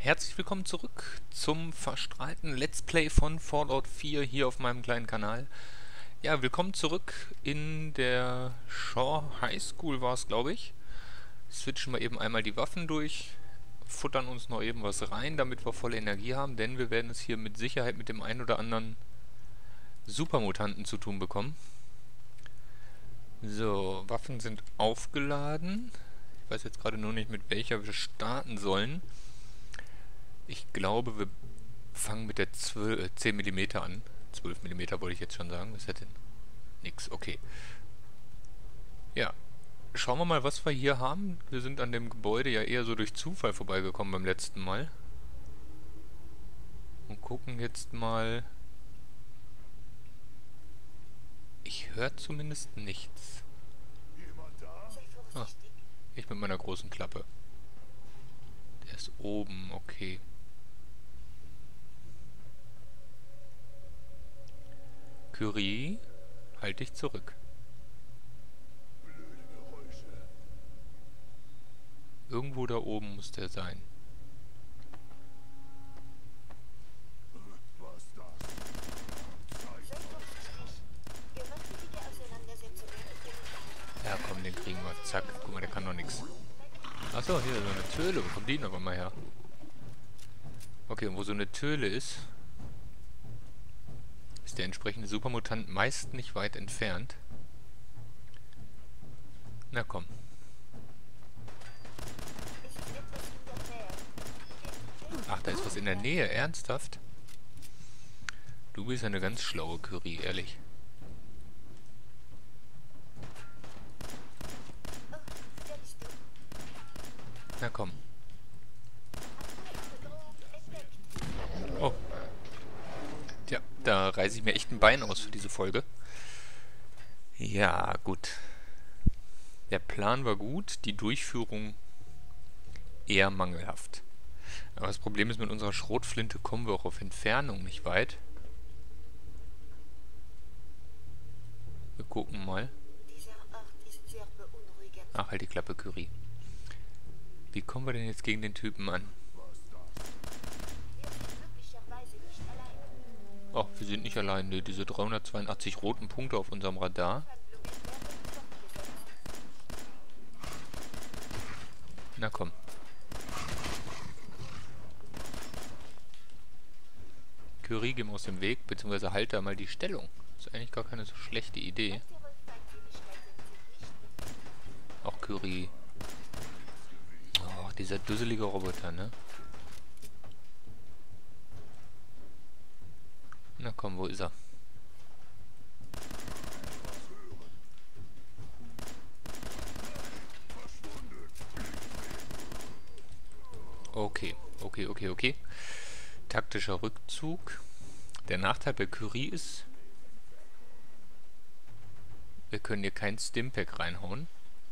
Herzlich willkommen zurück zum verstrahlten Let's Play von Fallout 4 hier auf meinem kleinen Kanal. Ja, willkommen zurück in der Shaw High School war es, glaube ich. Switchen wir eben einmal die Waffen durch, futtern uns noch eben was rein, damit wir volle Energie haben, denn wir werden es hier mit Sicherheit mit dem einen oder anderen Supermutanten zu tun bekommen. So, Waffen sind aufgeladen. Ich weiß jetzt gerade nur nicht, mit welcher wir starten sollen. Ich glaube, wir fangen mit der 10 mm an. 12 mm wollte ich jetzt schon sagen. Was hätte denn? Nix, okay. Ja, schauen wir mal, was wir hier haben. Wir sind an dem Gebäude ja eher so durch Zufall vorbeigekommen beim letzten Mal. Und gucken jetzt mal. Ich höre zumindest nichts. Ah, ich mit meiner großen Klappe. Der ist oben, okay. Curie, halt dich zurück. Irgendwo da oben muss der sein. Ja, komm, den kriegen wir. Zack. Guck mal, der kann doch nichts. Achso, hier, so eine Töle. Wo kommt die denn aber mal her? Okay, und wo so eine Töle ist der entsprechende Supermutant meist nicht weit entfernt. Na komm. Ach, da ist was in der Nähe. Ernsthaft? Du bist eine ganz schlaue Curie, ehrlich. Na komm. Oh. Tja, da reiße ich mir echt ein Bein aus für diese Folge. Ja, gut. Der Plan war gut, die Durchführung eher mangelhaft. Aber das Problem ist, mit unserer Schrotflinte kommen wir auch auf Entfernung nicht weit. Wir gucken mal. Ach, halt die Klappe, Curie. Wie kommen wir denn jetzt gegen den Typen an? Ach, wir sind nicht allein. Ne, diese 382 roten Punkte auf unserem Radar. Na komm. Curie, geh mal aus dem Weg, beziehungsweise halt da mal die Stellung. Das ist eigentlich gar keine so schlechte Idee. Auch Curie. Oh, dieser dusselige Roboter, ne? Na komm, wo ist er? Okay, okay. Taktischer Rückzug. Der Nachteil bei Curie ist, wir können hier kein Stimpack reinhauen.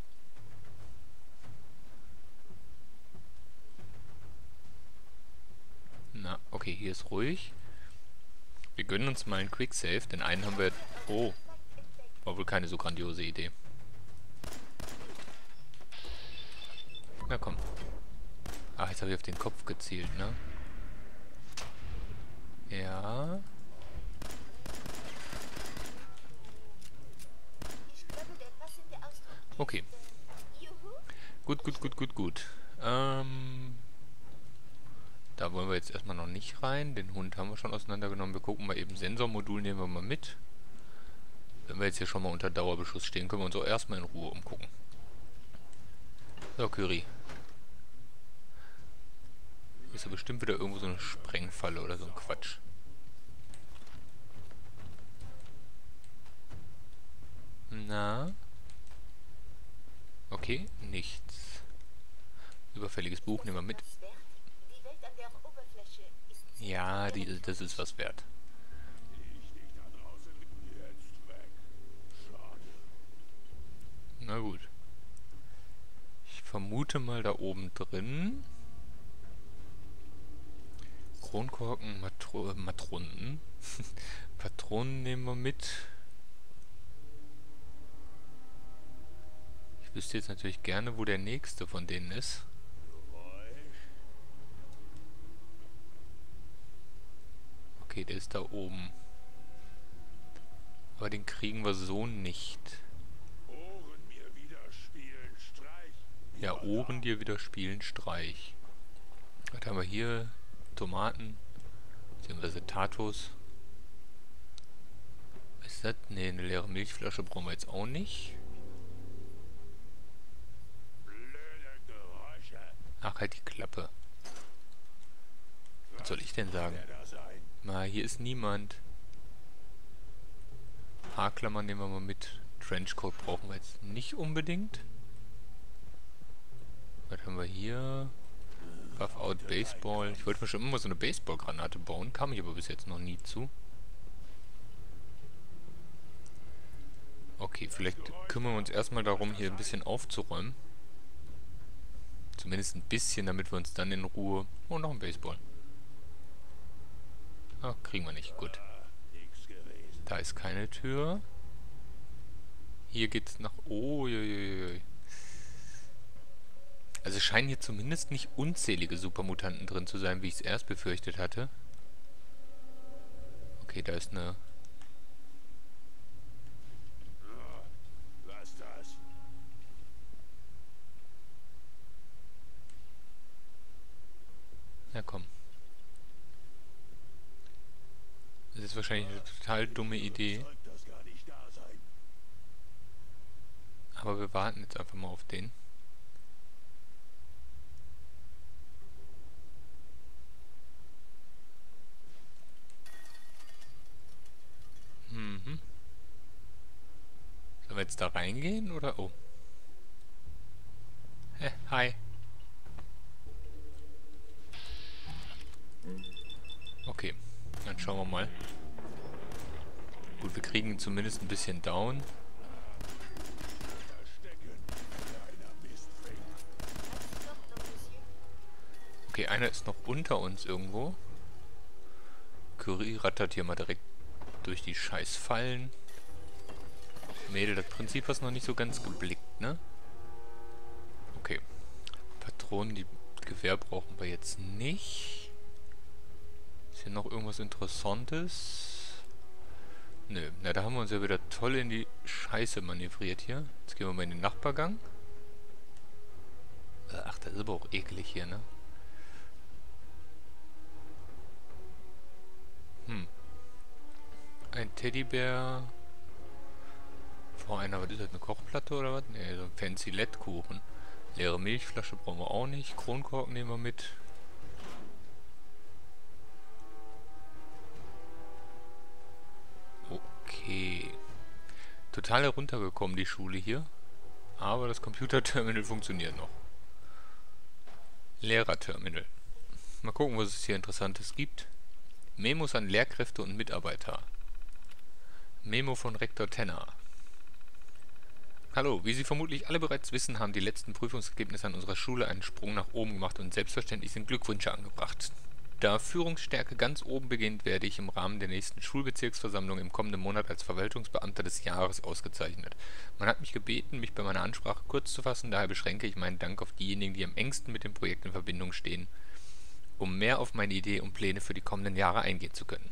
Na, okay, hier ist ruhig. Wir gönnen uns mal einen Quicksave, denn einen haben wir... Oh, war wohl keine so grandiose Idee. Na komm. Ach, jetzt habe ich auf den Kopf gezielt, ne? Ja. Okay. Gut. Da wollen wir jetzt erstmal noch nicht rein. Den Hund haben wir schon auseinandergenommen. Wir gucken mal eben. Sensormodul nehmen wir mal mit. Wenn wir jetzt hier schon mal unter Dauerbeschuss stehen, können wir uns auch erstmal in Ruhe umgucken. So, Curie. Ist ja bestimmt wieder irgendwo so eine Sprengfalle oder so ein Quatsch. Na? Okay, nichts. Überfälliges Buch nehmen wir mit. Ja, das ist was wert. Na gut. Ich vermute mal da oben drin. Kronkorken, Matronen. Patronen nehmen wir mit. Ich wüsste jetzt natürlich gerne, wo der nächste von denen ist. Okay, der ist da oben. Aber den kriegen wir so nicht. Ja, Ohren dir wieder spielen Streich. Was haben wir hier? Tomaten. Beziehungsweise Tatos. Was ist das? Ne, eine leere Milchflasche brauchen wir jetzt auch nicht. Ach, halt die Klappe. Was soll ich denn sagen? Na, hier ist niemand. Haarklammern nehmen wir mal mit. Trenchcoat brauchen wir jetzt nicht unbedingt. Was haben wir hier? Buff Out Baseball. Ich wollte mir schon immer so eine Baseballgranate bauen, kam ich aber bis jetzt noch nie zu. Okay, vielleicht kümmern wir uns erstmal darum, hier ein bisschen aufzuräumen. Zumindest ein bisschen, damit wir uns dann in Ruhe... Oh, noch ein Baseball. Ah, kriegen wir nicht. Gut. Da ist keine Tür. Hier geht's nach... Oh, also es scheinen hier zumindest nicht unzählige Supermutanten drin zu sein, wie ich es erst befürchtet hatte. Okay, da ist eine... Na komm. Das ist wahrscheinlich eine total dumme Idee. Aber wir warten jetzt einfach mal auf den. Mhm. Sollen wir jetzt da reingehen oder... Oh. Hä, hi. Okay, dann schauen wir mal. Gut, wir kriegen ihn zumindest ein bisschen down. Okay, einer ist noch unter uns irgendwo. Curry rattert hier mal direkt durch die scheiß Fallen. Mädel, das Prinzip hast noch nicht so ganz geblickt, ne? Okay. Patronen, die Gewehr brauchen wir jetzt nicht. Ist hier noch irgendwas Interessantes? Nö, na da haben wir uns ja wieder toll in die Scheiße manövriert hier. Jetzt gehen wir mal in den Nachbargang. Ach, das ist aber auch eklig hier, ne? Ein Teddybär. Vor einer, was ist das, eine Kochplatte oder was? Ne, so ein fancy LED-Kuchen. Leere Milchflasche brauchen wir auch nicht. Kronkorken nehmen wir mit. Okay. Total heruntergekommen, die Schule hier. Aber das Computerterminal funktioniert noch. Lehrerterminal. Mal gucken, was es hier Interessantes gibt. Memos an Lehrkräfte und Mitarbeiter. Memo von Rektor Tenner. Hallo, wie Sie vermutlich alle bereits wissen, haben die letzten Prüfungsergebnisse an unserer Schule einen Sprung nach oben gemacht und selbstverständlich sind Glückwünsche angebracht. Da Führungsstärke ganz oben beginnt, werde ich im Rahmen der nächsten Schulbezirksversammlung im kommenden Monat als Verwaltungsbeamter des Jahres ausgezeichnet. Man hat mich gebeten, mich bei meiner Ansprache kurz zu fassen, daher beschränke ich meinen Dank auf diejenigen, die am engsten mit dem Projekt in Verbindung stehen, um mehr auf meine Idee und Pläne für die kommenden Jahre eingehen zu können.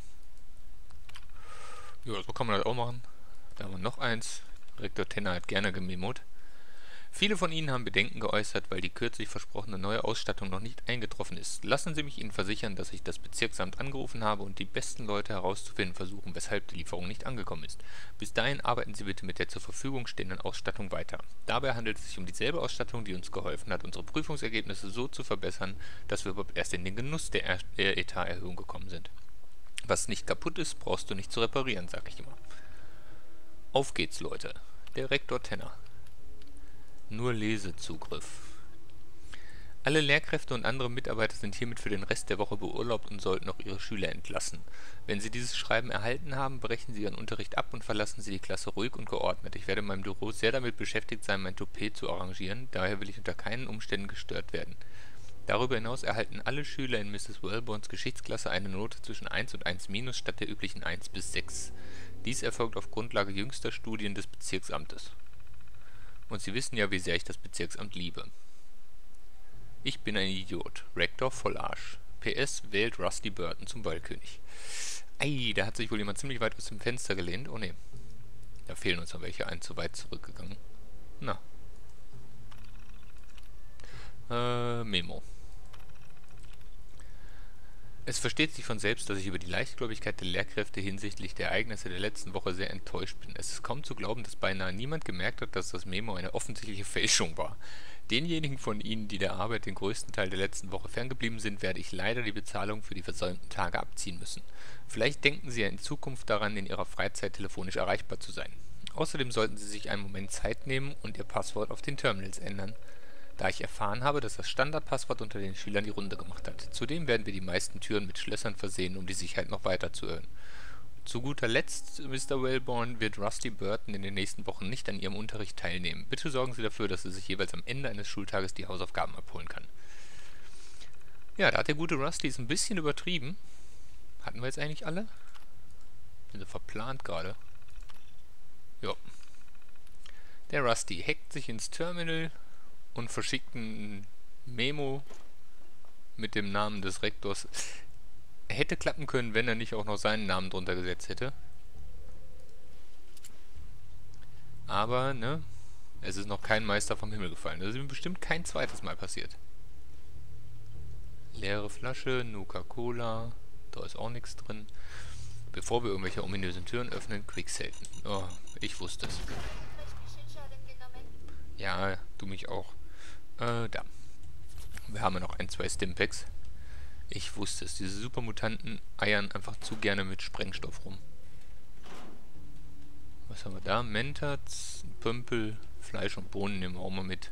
Ja, so kann man das auch machen. Da haben wir noch eins. Rektor Tenner hat gerne gememot. Viele von Ihnen haben Bedenken geäußert, weil die kürzlich versprochene neue Ausstattung noch nicht eingetroffen ist. Lassen Sie mich Ihnen versichern, dass ich das Bezirksamt angerufen habe und die besten Leute herauszufinden versuchen, weshalb die Lieferung nicht angekommen ist. Bis dahin arbeiten Sie bitte mit der zur Verfügung stehenden Ausstattung weiter. Dabei handelt es sich um dieselbe Ausstattung, die uns geholfen hat, unsere Prüfungsergebnisse so zu verbessern, dass wir überhaupt erst in den Genuss der Etaterhöhung gekommen sind. Was nicht kaputt ist, brauchst du nicht zu reparieren, sag ich immer. Auf geht's, Leute. Der Rektor Tenner. Nur Lesezugriff. Alle Lehrkräfte und andere Mitarbeiter sind hiermit für den Rest der Woche beurlaubt und sollten auch ihre Schüler entlassen. Wenn Sie dieses Schreiben erhalten haben, brechen Sie Ihren Unterricht ab und verlassen Sie die Klasse ruhig und geordnet. Ich werde in meinem Büro sehr damit beschäftigt sein, mein Toupet zu arrangieren, daher will ich unter keinen Umständen gestört werden. Darüber hinaus erhalten alle Schüler in Mrs. Wellborns Geschichtsklasse eine Note zwischen 1 und 1- statt der üblichen 1 bis 6. Dies erfolgt auf Grundlage jüngster Studien des Bezirksamtes. Und Sie wissen ja, wie sehr ich das Bezirksamt liebe. Ich bin ein Idiot. Rektor Vollarsch. PS wählt Rusty Burton zum Wahlkönig. Ei, da hat sich wohl jemand ziemlich weit aus dem Fenster gelehnt. Oh ne, da fehlen uns noch welche. Ein zu weit zurückgegangen. Na. Memo. Es versteht sich von selbst, dass ich über die Leichtgläubigkeit der Lehrkräfte hinsichtlich der Ereignisse der letzten Woche sehr enttäuscht bin. Es ist kaum zu glauben, dass beinahe niemand gemerkt hat, dass das Memo eine offensichtliche Fälschung war. Denjenigen von Ihnen, die der Arbeit den größten Teil der letzten Woche ferngeblieben sind, werde ich leider die Bezahlung für die versäumten Tage abziehen müssen. Vielleicht denken Sie ja in Zukunft daran, in Ihrer Freizeit telefonisch erreichbar zu sein. Außerdem sollten Sie sich einen Moment Zeit nehmen und Ihr Passwort auf den Terminals ändern, da ich erfahren habe, dass das Standardpasswort unter den Schülern die Runde gemacht hat. Zudem werden wir die meisten Türen mit Schlössern versehen, um die Sicherheit noch weiter zu erhöhen. Zu guter Letzt, Mr. Wellborn, wird Rusty Burton in den nächsten Wochen nicht an Ihrem Unterricht teilnehmen. Bitte sorgen Sie dafür, dass er sich jeweils am Ende eines Schultages die Hausaufgaben abholen kann. Ja, da hat der gute Rusty es ein bisschen übertrieben. Hatten wir jetzt eigentlich alle? Sind sie verplant gerade? Ja. Der Rusty hackt sich ins Terminal und verschickt ein Memo mit dem Namen des Rektors. Hätte klappen können, wenn er nicht auch noch seinen Namen drunter gesetzt hätte. Aber, ne, es ist noch kein Meister vom Himmel gefallen. Das ist ihm bestimmt kein zweites Mal passiert. Leere Flasche, Nuka-Cola, da ist auch nichts drin. Bevor wir irgendwelche ominösen Türen öffnen, Quickselten. Oh, ich wusste es. Ja, du mich auch. Da. Wir haben ja noch ein, zwei Stimpaks. Ich wusste es. Diese Supermutanten eiern einfach zu gerne mit Sprengstoff rum. Was haben wir da? Mentats, Pömpel, Fleisch und Bohnen nehmen wir auch mal mit.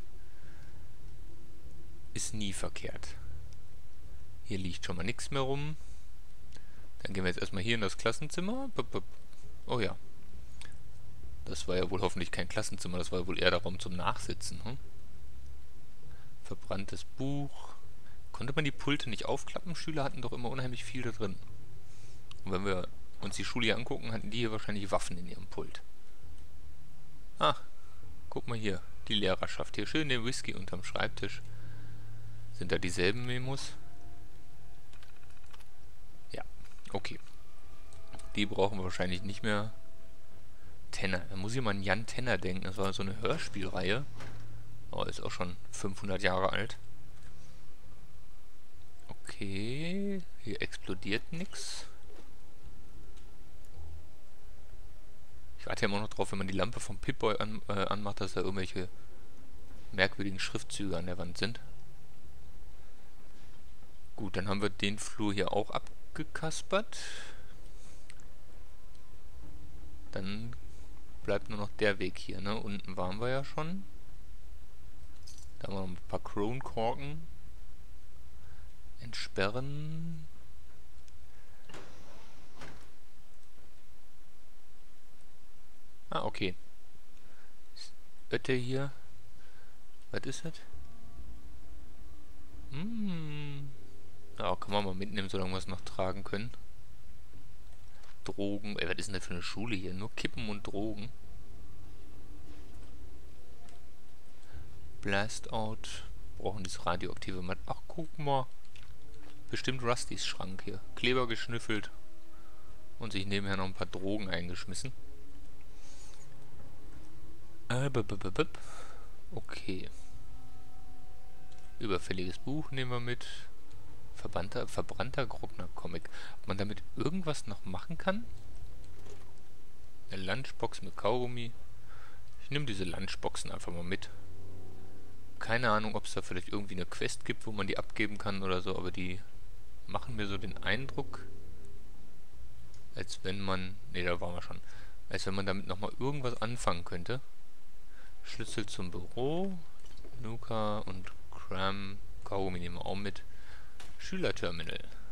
Ist nie verkehrt. Hier liegt schon mal nichts mehr rum. Dann gehen wir jetzt erstmal hier in das Klassenzimmer. Oh ja. Das war ja wohl hoffentlich kein Klassenzimmer. Das war ja wohl eher der Raum zum Nachsitzen. Hm? Verbranntes Buch. Konnte man die Pulte nicht aufklappen? Schüler hatten doch immer unheimlich viel da drin. Und wenn wir uns die Schule hier angucken, hatten die hier wahrscheinlich Waffen in ihrem Pult. Ah, guck mal hier. Die Lehrerschaft. Hier schön den Whisky unterm Schreibtisch. Sind da dieselben Memos? Ja, okay. Die brauchen wir wahrscheinlich nicht mehr. Tenner. Da muss ich mal an Jan Tenner denken. Das war so eine Hörspielreihe. Oh, ist auch schon 500 Jahre alt. Okay, hier explodiert nichts. Ich warte ja immer noch drauf, wenn man die Lampe vom Pip-Boy anmacht, dass da irgendwelche merkwürdigen Schriftzüge an der Wand sind. Gut, dann haben wir den Flur hier auch abgekaspert. Dann bleibt nur noch der Weg hier, ne? Unten waren wir ja schon. Da haben wir noch ein paar Kronkorken. Entsperren. Ah, okay. Ötte hier. Was ist das? Ja, kann man mal mitnehmen, solange wir es noch tragen können. Drogen. Ey, was ist denn das für eine Schule hier? Nur Kippen und Drogen. Blast-Out. Brauchen das radioaktive Mat. Ach, guck mal. Bestimmt Rustys Schrank hier. Kleber geschnüffelt. Und sich nebenher noch ein paar Drogen eingeschmissen. Okay. Überfälliges Buch nehmen wir mit. Verbrannter Grockner-Comic. Ob man damit irgendwas noch machen kann? Eine Lunchbox mit Kaugummi. Ich nehme diese Lunchboxen einfach mal mit. Keine Ahnung, ob es da vielleicht irgendwie eine Quest gibt, wo man die abgeben kann oder so, aber die machen mir so den Eindruck, als wenn man... Ne, da waren wir schon. Als wenn man damit nochmal irgendwas anfangen könnte. Schlüssel zum Büro. Nuka und Cram. Kaugummi nehmen wir auch mit. Schülerterminal.